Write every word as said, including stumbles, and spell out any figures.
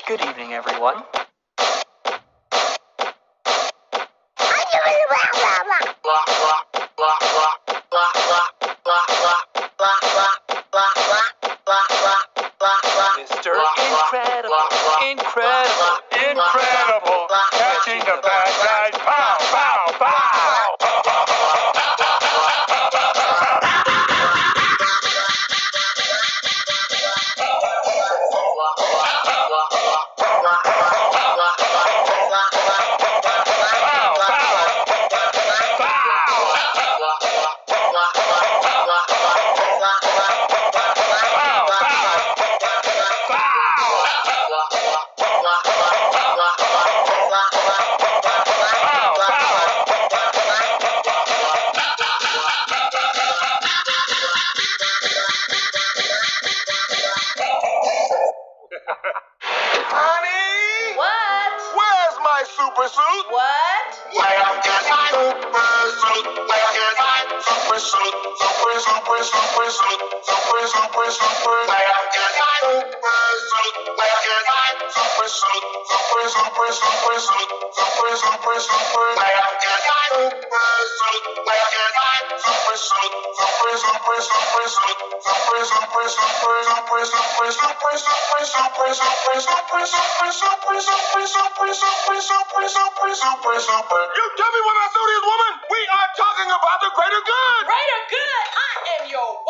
Good evening, everyone. Mister Incredible, incredible, incredible, Catching the bad guys, pow, pow, pow! Honey! What? Where's my super suit? What? Where is my super suit? Where is my super suit? Super, super, super suit. Super, super, super. Where is my super suit? Where is my super suit? Super, super, super suit. Super, super, super. Where is my super suit? Where is my super suit? Super, super, super suit. Super, super, super. Super, super, super, super, super, super, super, super, super, super, super, super, super, super, super, super. You tell me what my suit is, woman. We are talking about the greater good. Greater good! I am your